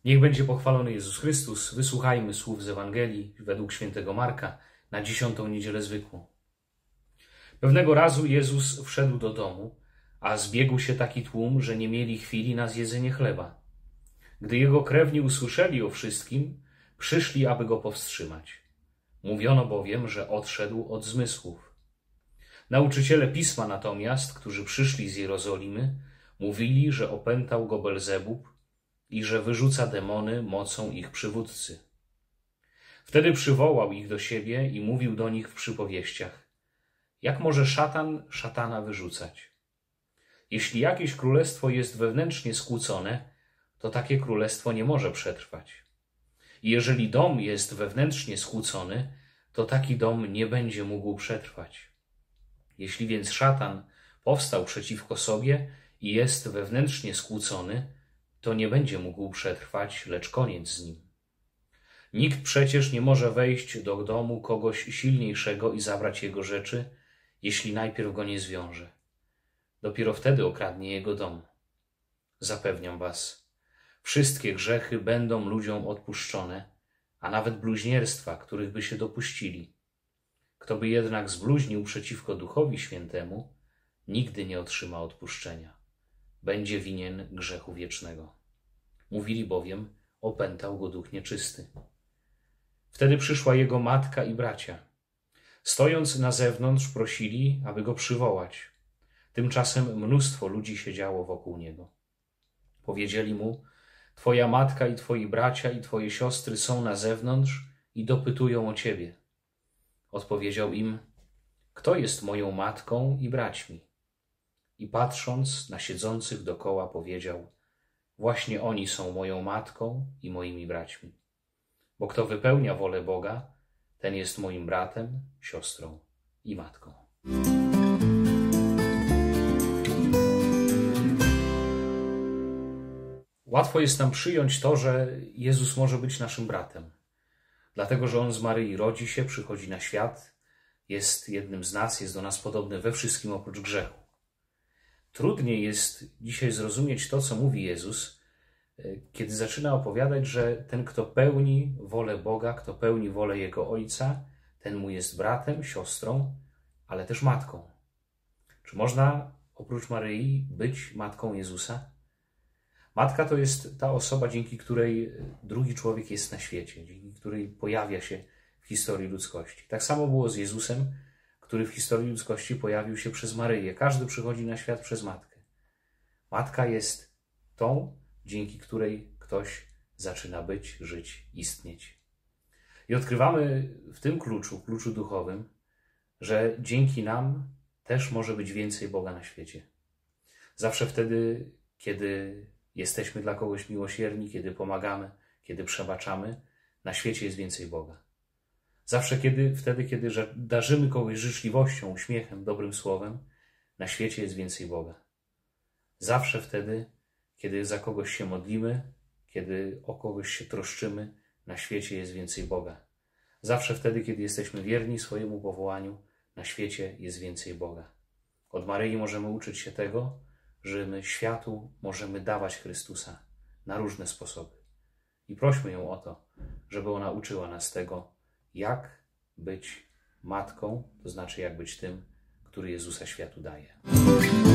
Niech będzie pochwalony Jezus Chrystus. Wysłuchajmy słów z Ewangelii według świętego Marka na 10. niedzielę zwykłą. Pewnego razu Jezus wszedł do domu, a zbiegł się taki tłum, że nie mieli chwili na zjedzenie chleba. Gdy jego krewni usłyszeli o wszystkim, przyszli, aby go powstrzymać. Mówiono bowiem, że odszedł od zmysłów. Nauczyciele Pisma natomiast, którzy przyszli z Jerozolimy, mówili, że opętał go Belzebub i że wyrzuca demony mocą ich przywódcy. Wtedy przywołał ich do siebie i mówił do nich w przypowieściach: jak może szatan szatana wyrzucać? Jeśli jakieś królestwo jest wewnętrznie skłócone, to takie królestwo nie może przetrwać. I jeżeli dom jest wewnętrznie skłócony, to taki dom nie będzie mógł przetrwać. Jeśli więc szatan powstał przeciwko sobie i jest wewnętrznie skłócony, to nie będzie mógł przetrwać, lecz koniec z nim. Nikt przecież nie może wejść do domu kogoś silniejszego i zabrać jego rzeczy, jeśli najpierw go nie zwiąże. Dopiero wtedy okradnie jego dom. Zapewniam was, wszystkie grzechy będą ludziom odpuszczone, a nawet bluźnierstwa, których by się dopuścili. Kto by jednak zbluźnił przeciwko Duchowi Świętemu, nigdy nie otrzyma odpuszczenia. Będzie winien grzechu wiecznego. Mówili bowiem, opętał go duch nieczysty. Wtedy przyszła jego matka i bracia. Stojąc na zewnątrz, prosili, aby go przywołać. Tymczasem mnóstwo ludzi siedziało wokół niego. Powiedzieli mu: twoja matka i twoi bracia i twoje siostry są na zewnątrz i dopytują o ciebie. Odpowiedział im: kto jest moją matką i braćmi? I patrząc na siedzących dokoła, powiedział: właśnie oni są moją matką i moimi braćmi. Bo kto wypełnia wolę Boga, ten jest moim bratem, siostrą i matką. Łatwo jest nam przyjąć to, że Jezus może być naszym bratem. Dlatego, że On z Maryi rodzi się, przychodzi na świat, jest jednym z nas, jest do nas podobny we wszystkim oprócz grzechu. Trudniej jest dzisiaj zrozumieć to, co mówi Jezus, kiedy zaczyna opowiadać, że ten, kto pełni wolę Boga, kto pełni wolę Jego Ojca, ten mu jest bratem, siostrą, ale też matką. Czy można oprócz Maryi być matką Jezusa? Matka to jest ta osoba, dzięki której drugi człowiek jest na świecie, dzięki której pojawia się w historii ludzkości. Tak samo było z Jezusem, który w historii ludzkości pojawił się przez Maryję. Każdy przychodzi na świat przez matkę. Matka jest tą, dzięki której ktoś zaczyna być, żyć, istnieć. I odkrywamy w tym kluczu duchowym, że dzięki nam też może być więcej Boga na świecie. Zawsze wtedy, kiedy jesteśmy dla kogoś miłosierni, kiedy pomagamy, kiedy przebaczamy, na świecie jest więcej Boga. Zawsze wtedy, kiedy darzymy kogoś życzliwością, uśmiechem, dobrym słowem, na świecie jest więcej Boga. Zawsze wtedy, kiedy za kogoś się modlimy, kiedy o kogoś się troszczymy, na świecie jest więcej Boga. Zawsze wtedy, kiedy jesteśmy wierni swojemu powołaniu, na świecie jest więcej Boga. Od Maryi możemy uczyć się tego, że my światu możemy dawać Chrystusa na różne sposoby. I prośmy ją o to, żeby ona uczyła nas tego, jak być matką, to znaczy jak być tym, który Jezusa światu daje.